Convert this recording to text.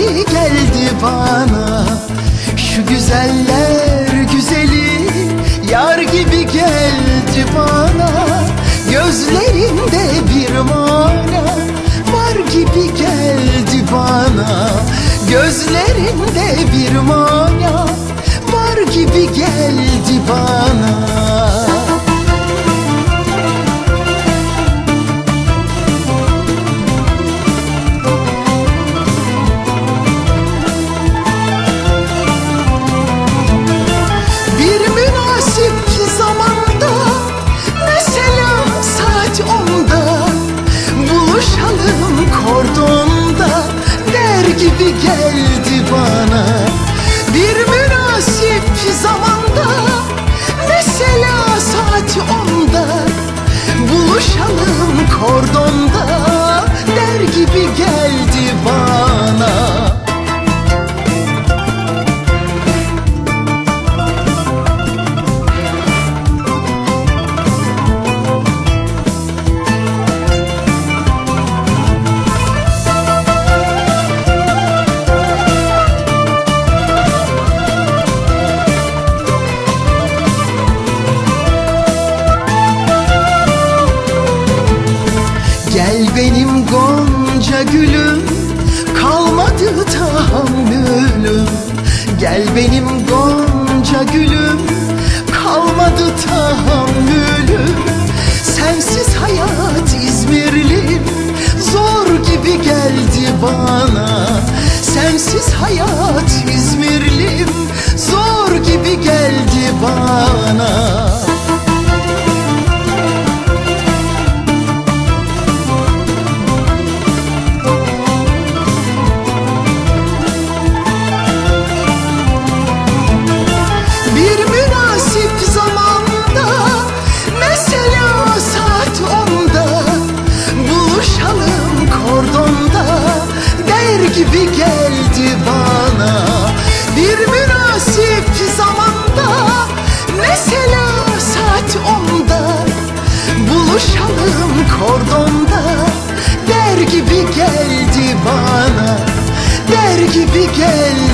gibi geldi bana. Şu güzeller güzeli yar gibi geldi bana. Gözlerinde bir mana var gibi geldi bana. Gözlerinde bir mana var gibi geldi bana. Kordonda der gibi geldi bana. Bir münasip zamanda, mesela saat 10'da buluşalım kordonda der gibi geldi bana. Gel benim gonca gülüm, kalmadı tahammülüm. Gel benim gonca gülüm, kalmadı tahammülüm. Sensiz hayat İzmirlim, zor gibi geldi bana. Sensiz hayat İzmirlim, zor gibi geldi bana. Gibi geldi bana. Bir münasip zamanda, mesela saat 10'da buluşalım kordonda der gibi geldi bana. Der gibi geldi